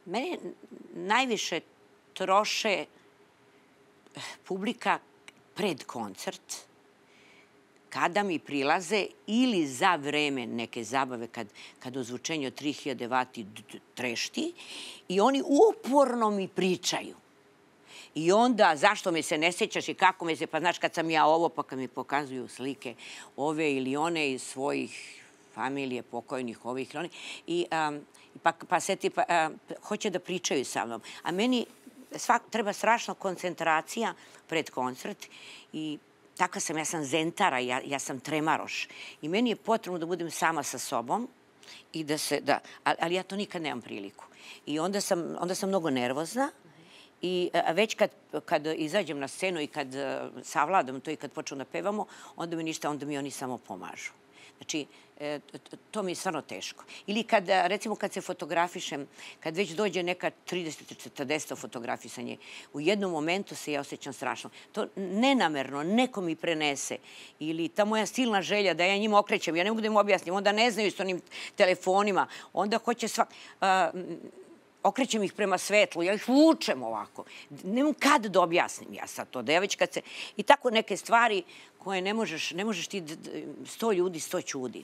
Mene najviše troše publika pred koncert, kada mi prilaze ili za vreme neke zabave kad ozvučenje od 3000 vati trešti i oni uporno mi pričaju. I onda zašto me se ne sjećaš i kako me se, pa znaš kad sam ja ovo, pa kad mi pokazuju slike ove ili one iz svojih familije, pokojnih ovih ili onih. Pa hoće da pričaju sa mnom. A meni treba strašna koncentracija pred koncert i takva sam, ja sam zentara, ja sam tremaroš. I meni je potrebno da budem sama sa sobom, ali ja to nikad nemam priliku. I onda sam mnogo nervozna i već kad izađem na scenu i kad savladam to i kad počnu da pevamo, onda mi oni samo pomažu. Znači, to mi je stvarno teško. Ili recimo kad se fotografišem, kad već dođe neka 30-40 fotografisanje, u jednom momentu se ja osjećam strašno. To nenamerno neko mi prenese. Ili ta moja silna želja da ja njima okrećem, ja ne mogu da im objasnim, onda ne znaju s onim telefonima, onda hoće okrećem ih prema svetlu, ja ih vučem ovako. Nemam kad da objasnim ja sad to, da ja već kad se... I tako neke stvari koje ne možeš ti 100 ljudi, 100 ćudi.